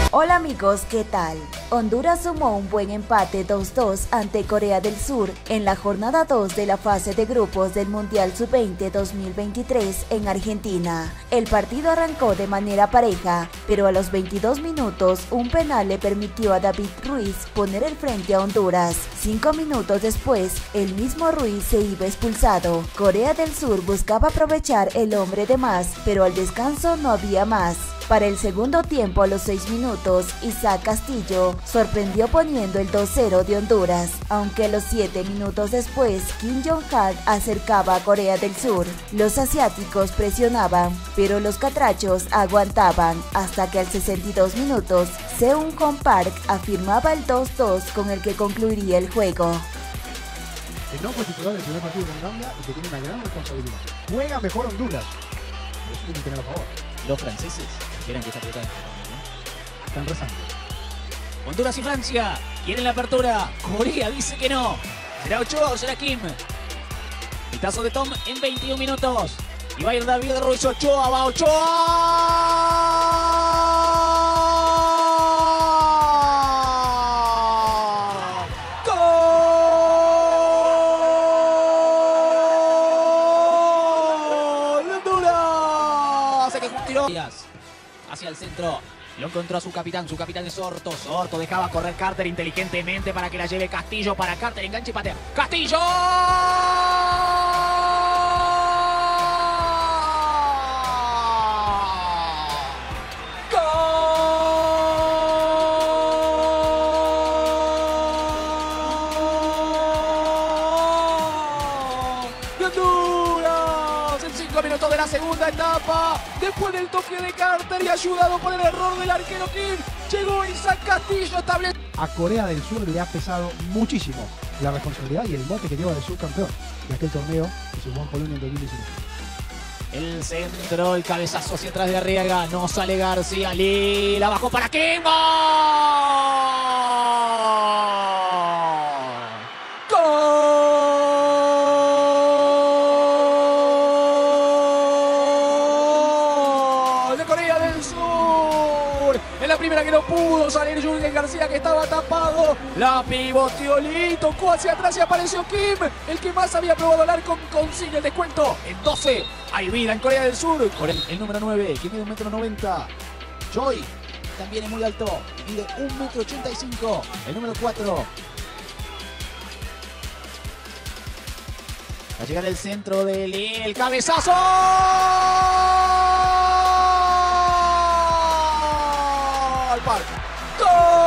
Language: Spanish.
Hola amigos, ¿qué tal? Honduras sumó un buen empate 2-2 ante Corea del Sur en la jornada 2 de la fase de grupos del Mundial Sub-20 2023 en Argentina. El partido arrancó de manera pareja, pero a los 22 minutos un penal le permitió a David Ruiz poner el frente a Honduras. 5 minutos después, el mismo Ruiz se iba expulsado. Corea del Sur buscaba aprovechar el hombre de más, pero al descanso no había más. Para el segundo tiempo, a los 6 minutos, Isaac Castillo sorprendió poniendo el 2-0 de Honduras, aunque los 7 minutos después, Kim Jong-un acercaba a Corea del Sur. Los asiáticos presionaban, pero los catrachos aguantaban, hasta que al 62 minutos, Seung-Hoon Park afirmaba el 2-2 con el que concluiría el juego. El no fue titular del primer partido con Gambia y que tiene una gran responsabilidad. Juega mejor Honduras. Eso tiene que tener a favor. Los franceses quieren que esta pelota están rezando. Honduras y Francia quieren la apertura. Corea dice que no. ¿Será Ochoa o será Kim? Pitazo de Tom en 21 minutos. Y va a ir David Ruiz. Ochoa, va Ochoa. Hacia el centro, lo encontró a su capitán es Orto. Orto dejaba correr Carter inteligentemente para que la lleve Castillo, para Carter, enganche y patea. ¡Castillo! En 5 minutos de la segunda etapa, después del toque de Carter y ayudado por el error del arquero Kim, llegó Isaac Castillo. A Corea del Sur le ha pesado muchísimo la responsabilidad y el mote que lleva de subcampeón de aquel torneo que se jugó en Polonia en 2019. El centro, el cabezazo hacia atrás de Arriaga, no sale García, Lee, la bajó para Kim. Corea del Sur. En la primera que no pudo salir Jürgen García, que estaba tapado. La pivoteó Lee, tocó hacia atrás y apareció Kim. El que más había probado al arco consigue el descuento. En 12 hay vida en Corea del Sur. El número 9, que mide 1,90 m. Choi también es muy alto, mide 1,85 m. El número 4. Va a llegar el centro de Lee, el cabezazo. Park. ¡Gol!